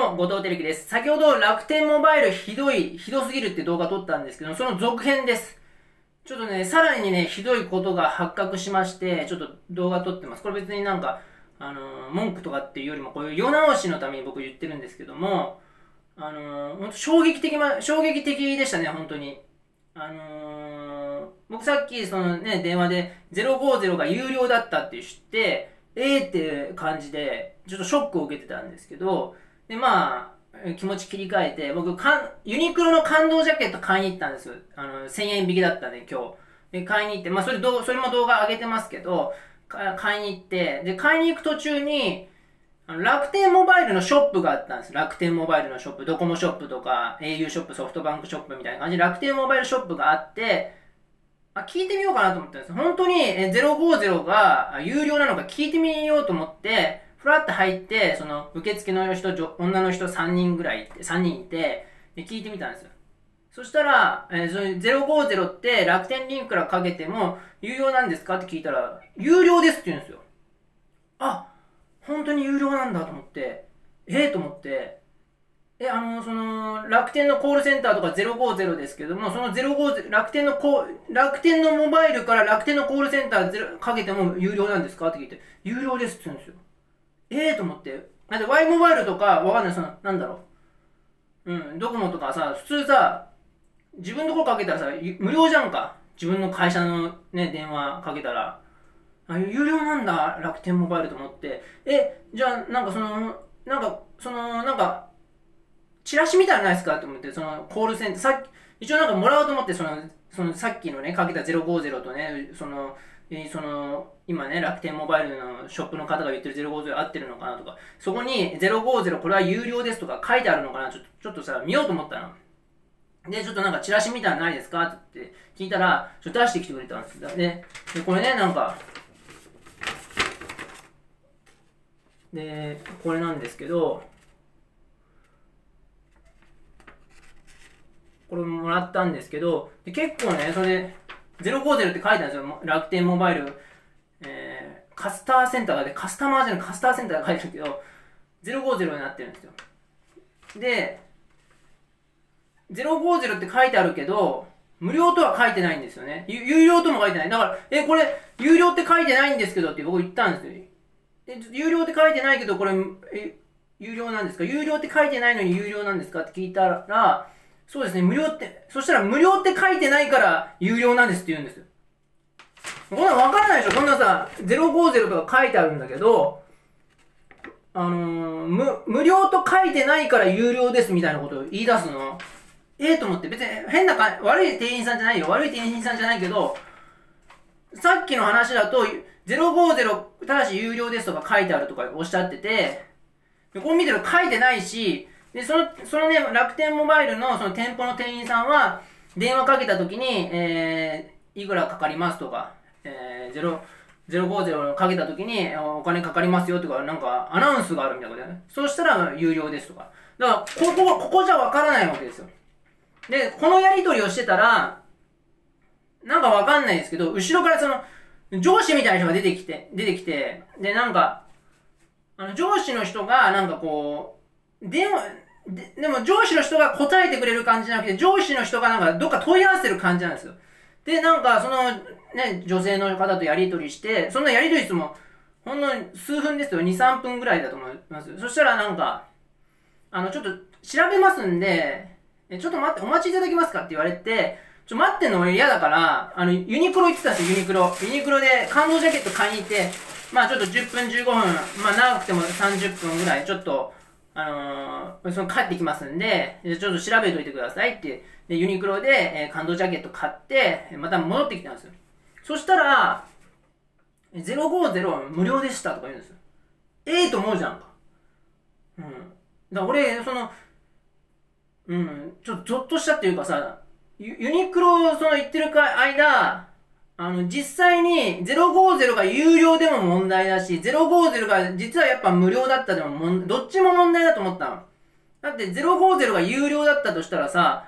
も、後藤輝樹です。先ほど楽天モバイルひどすぎるって動画撮ったんですけど、その続編です。ちょっとね、さらにね、ひどいことが発覚しまして、ちょっと動画撮ってます。これ別になんか、文句とかっていうよりも、こういう世直しのために僕言ってるんですけども、本当衝撃的でしたね、本当に。僕さっきそのね、電話で050が有料だったって知って、って感じで、ちょっとショックを受けてたんですけど、で、まあ、気持ち切り替えて、僕、ユニクロの感動ジャケット買いに行ったんです。1000円引きだったんで、今日。で、買いに行って、まあ、それも動画上げてますけど、買いに行って、で、買いに行く途中に、楽天モバイルのショップがあったんです。楽天モバイルのショップ、ドコモショップとか、au ショップ、ソフトバンクショップみたいな感じで楽天モバイルショップがあって、聞いてみようかなと思ったんです。本当に050が有料なのか聞いてみようと思って、ふらって入って、その受付の人、女の人3人いて、で聞いてみたんですよ。そしたら、その050って楽天リンクからかけても有料なんですかって聞いたら、有料ですって言うんですよ。あ、本当に有料なんだと思って、と思って、楽天のコールセンターとか050ですけども、その050、楽天のモバイルから楽天のコールセンターかけても有料なんですかって聞いて、有料ですって言うんですよ。と思って。なんで Y モバイルとか、わかんない、なんだろう。ドコモとかさ、普通さ、自分のとこかけたらさ、無料じゃんか。自分の会社のね、電話かけたら。有料なんだ、楽天モバイルと思って。じゃあ、チラシみたいなのないですかって思って、そのコールセンター、一応なんかもらおうと思って、そのさっきのね、かけた050とね、今ね、楽天モバイルのショップの方が言ってる050合ってるのかなとか、そこに050これは有料ですとか書いてあるのかな、ちょっとさ、見ようと思ったの。で、ちょっとなんかチラシみたいなのないですかって聞いたら、ちょっと出してきてくれたんです。で、これね、なんか、で、これなんですけど、これもらったんですけど、で結構ね、それ、050って書いてあるんですよ。楽天モバイル、カスターセンターで、カスタマーじゃないカスターセンターが書いてあるけど、050になってるんですよ。で、050って書いてあるけど、無料とは書いてないんですよね。有料とも書いてない。だから、これ、有料って書いてないんですけどって僕言ったんですよ。有料って書いてないけど、これ、有料なんですか？有料って書いてないのに有料なんですかって聞いたら、そうですね、無料って、そしたら無料って書いてないから有料なんですって言うんですよ。こんなのわからないでしょ？こんなさ、050とか書いてあるんだけど、無料と書いてないから有料ですみたいなことを言い出すの。と思って、別に悪い店員さんじゃないよ。悪い店員さんじゃないけど、さっきの話だと、050ただし有料ですとか書いてあるとかおっしゃってて、こう見てると書いてないし、で、そのね、楽天モバイルのその店舗の店員さんは、電話かけたときに、いくらかかりますとか、050かけたときに、お金かかりますよとか、なんか、アナウンスがあるみたいなことでね。そうしたら、有料ですとか。だから、ここじゃわからないわけですよ。で、このやりとりをしてたら、なんかわかんないですけど、後ろからその、上司みたいな人が出てきて、で、なんか、上司の人が、なんかこう、でも上司の人が答えてくれる感じじゃなくて、上司の人がなんかどっか問い合わせる感じなんですよ。で、なんかそのね、女性の方とやりとりして、そんなやりとりしても、ほんの数分ですよ。2、3分ぐらいだと思います。そしたらなんか、ちょっと調べますんで、ちょっと待って、お待ちいただけますかって言われて、待ってんの俺嫌だから、ユニクロ行ってたんですよ、ユニクロ。ユニクロで感動ジャケット買いに行って、まあちょっと10分15分、まあ長くても30分ぐらい、ちょっと、帰ってきますんで、ちょっと調べといてくださいって、で、ユニクロで、感動ジャケット買って、また戻ってきたんですよ。そしたら、050は無料でしたとか言うんですよ。と思うじゃんか。だから俺、ちょっとゾッとしたっていうかさ、ユニクロ言ってる間、実際に050が有料でも問題だし、050が実はやっぱ無料だったでもどっちも問題だと思ったの。だって050が有料だったとしたらさ、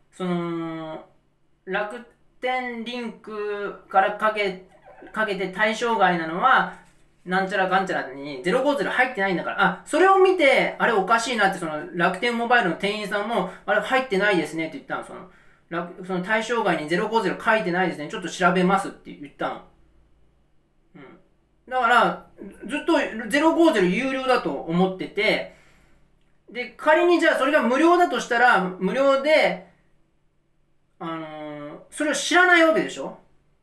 楽天リンクからかけて対象外なのは、 なんちゃらかんちゃらに050入ってないんだから、あ、それを見て、あれおかしいなって、その楽天モバイルの店員さんも、あれ入ってないですねって言ったの。その対象外に050書いてないですね。ちょっと調べますって言ったの。うん。だから、ずっと050有料だと思ってて、で、仮にじゃあそれが無料だとしたら、無料で、それを知らないわけでしょ？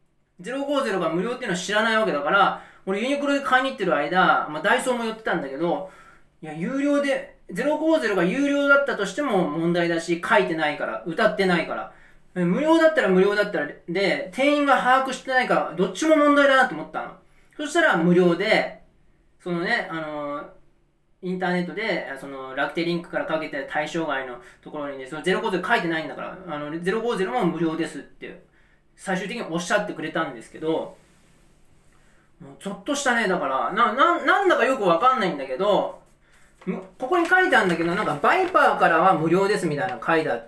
050 が無料っていうのは知らないわけだから、俺ユニクロで買いに行ってる間、まあダイソーも寄ってたんだけど、いや、有料で、050が有料だったとしても問題だし、書いてないから、歌ってないから。無料だったら無料だったらで、店員が把握してないから、どっちも問題だなと思ったの。そしたら無料で、そのね、インターネットで、その楽天リンクからかけて対象外のところにね、その050書いてないんだから、050も無料ですって、最終的におっしゃってくれたんですけど、もうちょっとしたね、だから、なんだかよくわかんないんだけど、ここに書いてあるんだけど、なんかバイパーからは無料ですみたいなの書いてあって、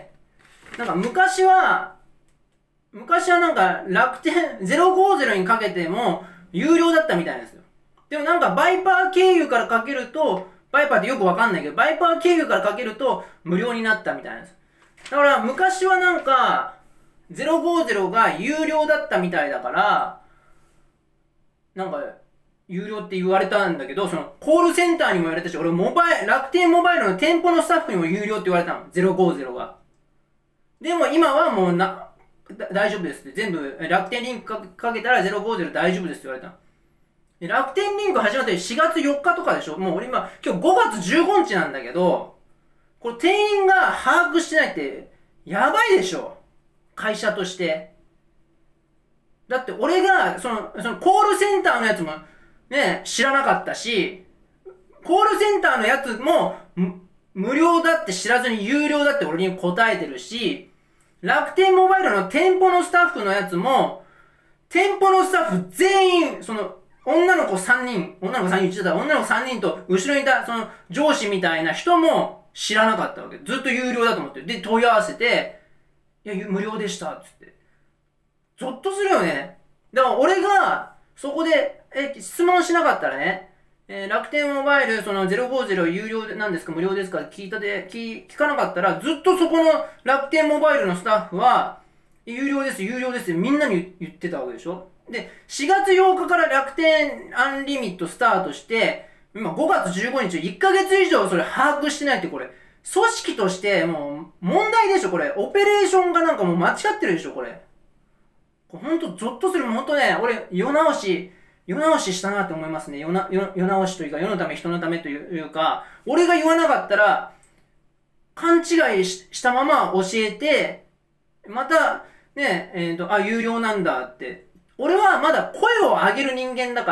なんか昔はなんか楽天050にかけても有料だったみたいなんですよ。でもなんかバイパー経由からかけると、バイパーってよくわかんないけど、バイパー経由からかけると無料になったみたいなんです。だから昔はなんか050が有料だったみたいだから、なんか有料って言われたんだけど、そのコールセンターにも言われたし、俺楽天モバイルの店舗のスタッフにも有料って言われたの。050が。でも今はもう大丈夫ですって。全部楽天リンクかけたら050大丈夫ですって言われたの。で楽天リンク始まって4月4日とかでしょ。もう俺今日5月15日なんだけど、これ店員が把握してないってやばいでしょ。会社として。だって俺がそのコールセンターのやつもね、知らなかったし、コールセンターのやつも無料だって知らずに有料だって俺に答えてるし、楽天モバイルの店舗のスタッフのやつも、店舗のスタッフ全員、女の子3人言ってた、女の子3人と後ろにいた上司みたいな人も知らなかったわけ。ずっと有料だと思ってる。で、問い合わせて、いや、無料でした、つって。ゾッとするよね。だから俺が、そこで、質問しなかったらね、楽天モバイル、050有料なんですか無料ですか聞かなかったら、ずっとそこの楽天モバイルのスタッフは、有料です、有料ですみんなに言ってたわけでしょ。で、4月8日から楽天アンリミットスタートして、今5月15日、1ヶ月以上それ把握してないってこれ、組織としてもう問題でしょこれ。オペレーションがなんかもう間違ってるでしょこれ。ほんとゾッとする。ほんとね、俺、世直ししたなって思いますね。世直しというか、世のため人のためというか、俺が言わなかったら、勘違いしたまま教えて、また、ね、有料なんだって。俺はまだ声を上げる人間だから、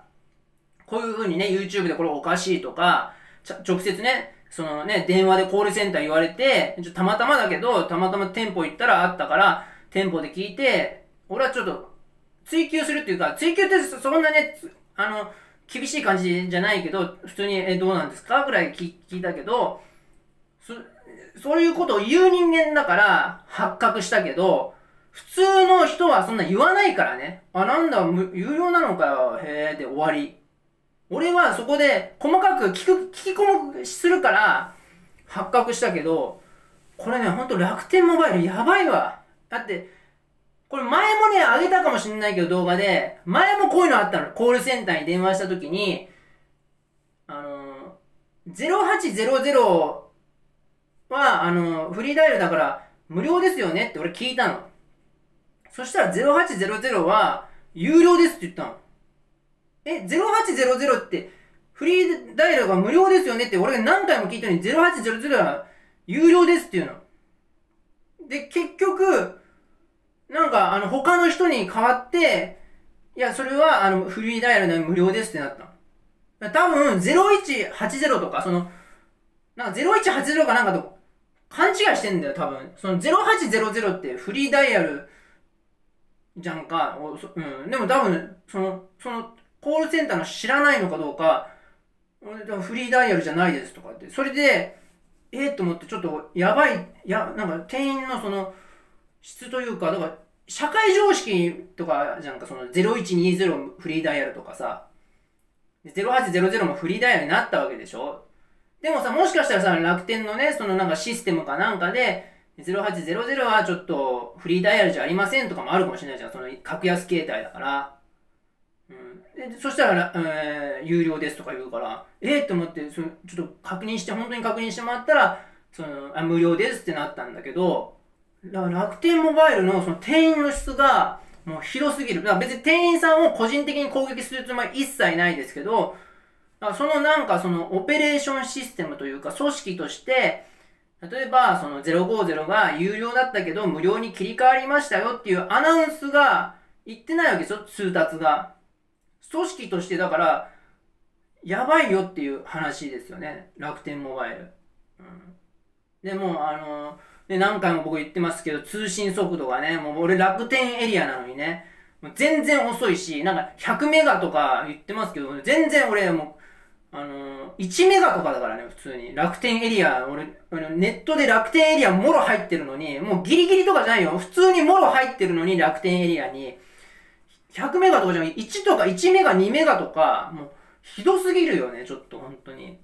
こういう風にね、YouTube でこれおかしいとか、直接ね、電話でコールセンター言われて、たまたまだけど、たまたま店舗行ったらあったから、店舗で聞いて、俺はちょっと、追求するっていうか、追求ってそんなね、厳しい感じじゃないけど、普通に、どうなんですかぐらい聞いたけど、そういうことを言う人間だから発覚したけど、普通の人はそんな言わないからね。あ、なんだ、有料なのかよ、へーで終わり。俺はそこで細かく聞き込むするから発覚したけど、これね、ほんと楽天モバイルやばいわ。だって、これ前もね、あげたかもしんないけど動画で、前もこういうのあったの。コールセンターに電話した時に、0800は、フリーダイヤルだから無料ですよねって俺聞いたの。そしたら0800は有料ですって言ったの。0800ってフリーダイヤルが無料ですよねって俺が何回も聞いたのに0800は有料ですって言うの。で、結局、なんか他の人に代わって、いや、それはフリーダイヤルなのに無料ですってなったの。多分0180とか、なんか0180かなんかと勘違いしてんだよ、多分。0800ってフリーダイヤルじゃんか。でも多分、コールセンターの知らないのかどうか、フリーダイヤルじゃないですとかって。それで、と思ってちょっとやばい、なんか店員の質というか、だから、社会常識とかじゃんか、0120フリーダイヤルとかさ。 0800もフリーダイヤルになったわけでしょ。でもさ、もしかしたらさ、楽天のね、そのなんかシステムかなんかで、0800はちょっとフリーダイヤルじゃありませんとかもあるかもしれないじゃん。その格安携帯だから。でそしたら、有料ですとか言うから、って思って、ちょっと本当に確認してもらったら、無料ですってなったんだけど、だから楽天モバイルのその店員の質が、もうひどすぎる。だから別に店員さんを個人的に攻撃するつもりは一切ないですけど、そのオペレーションシステムというか組織として、例えばその050が有料だったけど無料に切り替わりましたよっていうアナウンスが言ってないわけですよ、通達が。組織としてだから、やばいよっていう話ですよね、楽天モバイル。でも何回も僕言ってますけど、通信速度がね、もう俺楽天エリアなのにね、もう全然遅いし、なんか100メガとか言ってますけど、全然俺もう、1メガとかだからね、普通に。楽天エリア、俺、ネットで楽天エリアもろ入ってるのに、もうギリギリとかじゃないよ。普通にもろ入ってるのに楽天エリアに、100メガとかじゃない、1とか1メガ2メガとか、もうひどすぎるよね、ちょっと本当に。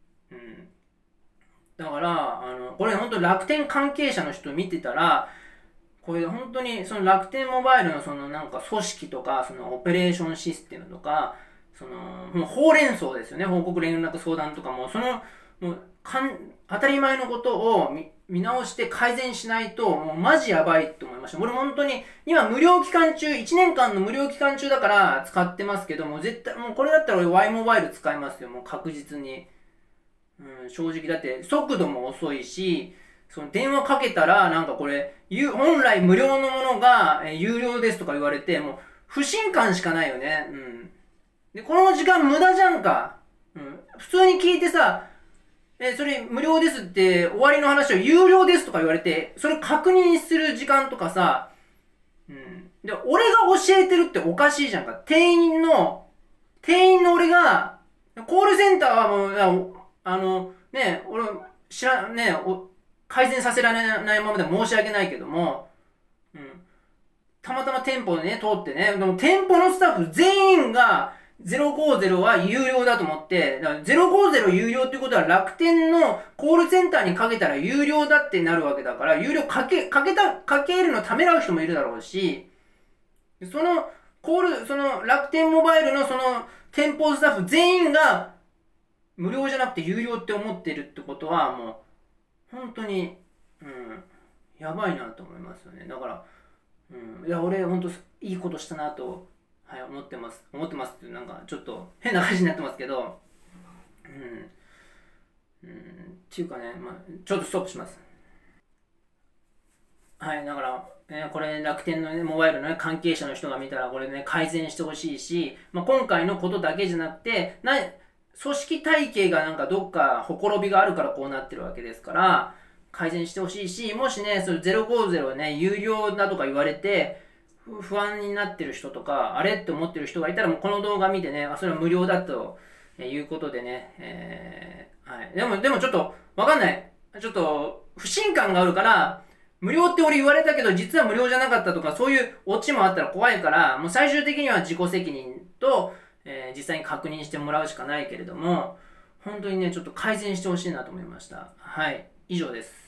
だから、これ本当楽天関係者の人見てたら、これ本当にその楽天モバイルのそのなんか組織とか、そのオペレーションシステムとか、もうほうれん草ですよね。報告連絡相談とかも、もう当たり前のことを見直して改善しないと、もうマジやばいと思いました。俺本当に、今無料期間中、1年間の無料期間中だから使ってますけども、絶対、もうこれだったら俺 Y モバイル使いますよ。もう確実に。正直だって速度も遅いし、その電話かけたらなんかこれ、本来無料のものが有料ですとか言われて、もう不信感しかないよね。で、この時間無駄じゃんか。普通に聞いてさ、それ無料ですって終わりの話を有料ですとか言われて、それ確認する時間とかさ、で、俺が教えてるっておかしいじゃんか。店員の俺が、コールセンターはもう、俺、改善させられないままで申し訳ないけども、たまたま店舗でね、通ってね、でも店舗のスタッフ全員が050は有料だと思って、だから050有料ってことは楽天のコールセンターにかけたら有料だってなるわけだから、有料かけるのためらう人もいるだろうし、その楽天モバイルのその店舗スタッフ全員が無料じゃなくて有料って思ってるってことはもう、本当に、やばいなと思いますよね。だから、いや、俺、本当いいことしたなと、はい、思ってますってなんか、ちょっと変な感じになってますけど、っていうかね、ちょっとストップします。はい、だから、これ楽天のね、モバイルのね、関係者の人が見たら、これね、改善してほしいし、今回のことだけじゃなくて、組織体系がなんかどっかほころびがあるからこうなってるわけですから、改善してほしいし、もしね、それ050ね、有料だとか言われて、不安になってる人とか、あれって思ってる人がいたら、もうこの動画見てね、それは無料だということでね、はい。でもちょっと、わかんない。ちょっと、不信感があるから、無料って俺言われたけど、実は無料じゃなかったとか、そういうオチもあったら怖いから、もう最終的には自己責任と、実際に確認してもらうしかないけれども、本当にね、ちょっと改善してほしいなと思いました。はい。以上です。